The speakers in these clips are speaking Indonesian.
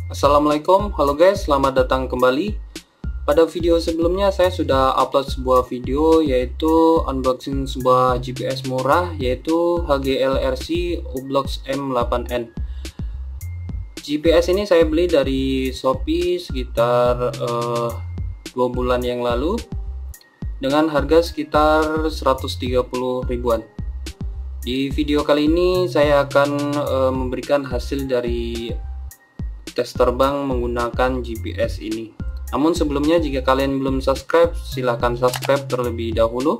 Assalamualaikum, halo guys, selamat datang kembali. Pada video sebelumnya saya sudah upload sebuah video yaitu unboxing sebuah GPS murah yaitu HGLRC u-blox M8N. GPS ini saya beli dari Shopee sekitar 2 bulan yang lalu dengan harga sekitar 130 ribuan. Di video kali ini saya akan memberikan hasil dari tes terbang menggunakan GPS ini. Namun sebelumnya, jika kalian belum subscribe, silahkan subscribe terlebih dahulu.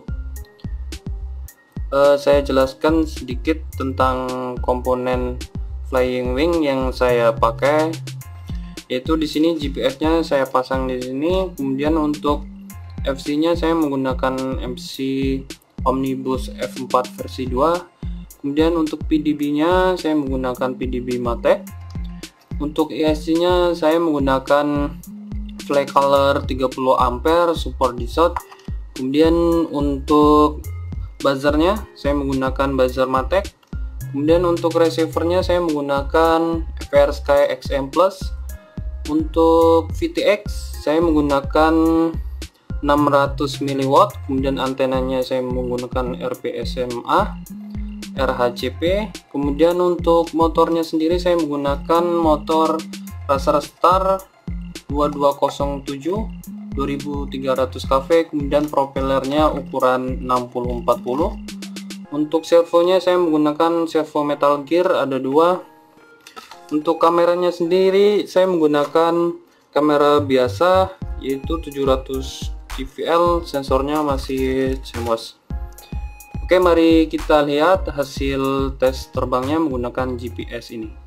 Saya jelaskan sedikit tentang komponen flying wing yang saya pakai. Yaitu di sini GPS-nya saya pasang di sini. Kemudian untuk FC-nya saya menggunakan MC Omnibus F4 versi 2. Kemudian untuk PDB-nya saya menggunakan PDB Matek. Untuk ESC-nya saya menggunakan fly color 30 ampere support di shot. Kemudian untuk buzzernya saya menggunakan buzzer Matek. Kemudian untuk receivernya saya menggunakan FR Sky XM Plus. Untuk VTX saya menggunakan 600 mW. Kemudian antenanya saya menggunakan RPSMA RHCP. Kemudian untuk motornya sendiri saya menggunakan motor Racer Star 2207 2300 kV. Kemudian propellernya ukuran 6040. Untuk servonya saya menggunakan servo Metal Gear ada 2. Untuk kameranya sendiri saya menggunakan kamera biasa yaitu 700 dpl, sensornya masih CMOS. Oke, mari kita lihat hasil tes terbangnya menggunakan GPS ini.